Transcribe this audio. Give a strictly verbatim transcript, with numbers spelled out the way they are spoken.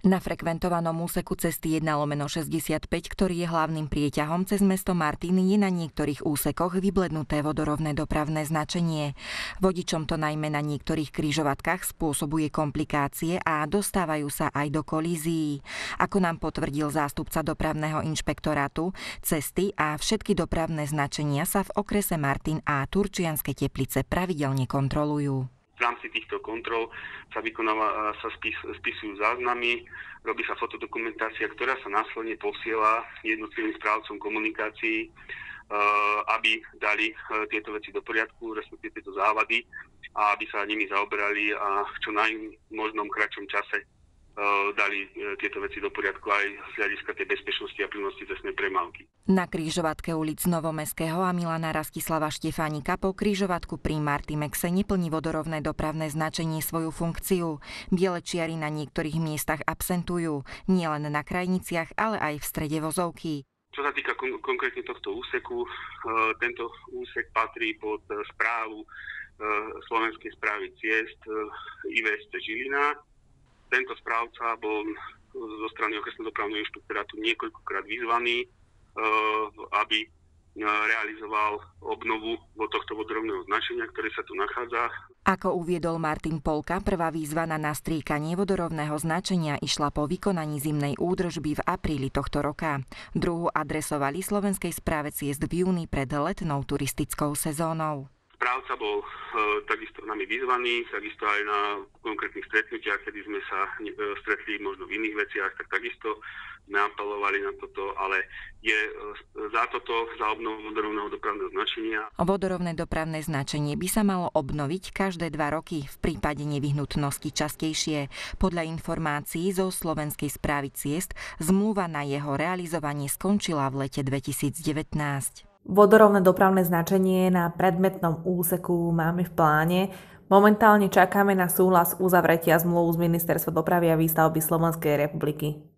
Na frekventovanom úseku cesty jeden lomeno šesťdesiatpäť, ktorý je hlavným prieťahom cez mesto Martin, je na niektorých úsekoch vyblednuté vodorovné dopravné značenie. Vodičom to najmä na niektorých križovatkách spôsobuje komplikácie a dostávajú sa aj do kolízií. Ako nám potvrdil zástupca dopravného inšpektorátu, cesty a všetky dopravné značenia sa v okrese Martin a Turčianske Teplice pravidelne kontrolujú. V rámci týchto kontrol sa vykonáva, sa spis, spisujú záznamy, robí sa fotodokumentácia, ktorá sa následne posiela jednotlivým správcom komunikácií, aby dali tieto veci do poriadku, respektíve tieto závady, a aby sa nimi zaoberali a v čo najmožnom kratšom čase dali tieto veci do poriadku aj z hľadiska tej bezpečnosti a plnosti cestnej premávky. Na križovatke ulic Novomestského a Milana Rastislava Štefánika po križovatku pri Martimexe neplní vodorovné dopravné značenie svoju funkciu. Biele čiary na niektorých miestach absentujú, nielen na krajniciach, ale aj v strede vozovky. Čo sa týka kon- konkrétne tohto úseku, e, tento úsek patrí pod správu e, Slovenskej správy ciest e, í vé es cé Žilina. Tento správca bol zo strany okresného dopravného inšpektorátu niekoľkokrát vyzvaný, aby realizoval obnovu tohto vodorovného značenia, ktoré sa tu nachádza. Ako uviedol Martin Polka, prvá výzva na nastriekanie vodorovného značenia išla po vykonaní zimnej údržby v apríli tohto roka. Druhú adresovali Slovenskej správe ciest v júni pred letnou turistickou sezónou. Správca bol e, takisto nami vyzvaný, takisto aj na konkrétnych stretnutiach, kedy sme sa e, stretli možno v iných veciach, tak takisto sme apelovali na toto, ale je e, za toto, za obnovu vodorovného dopravného značenia. Vodorovné dopravné značenie by sa malo obnoviť každé dva roky, v prípade nevyhnutnosti častejšie. Podľa informácií zo Slovenskej správy ciest zmluva na jeho realizovanie skončila v lete dvetisícdevätnásť. Vodorovné dopravné značenie na predmetnom úseku máme v pláne. Momentálne čakáme na súhlas uzavretia zmluv z Ministerstva dopravy a výstavby Slovenskej republiky.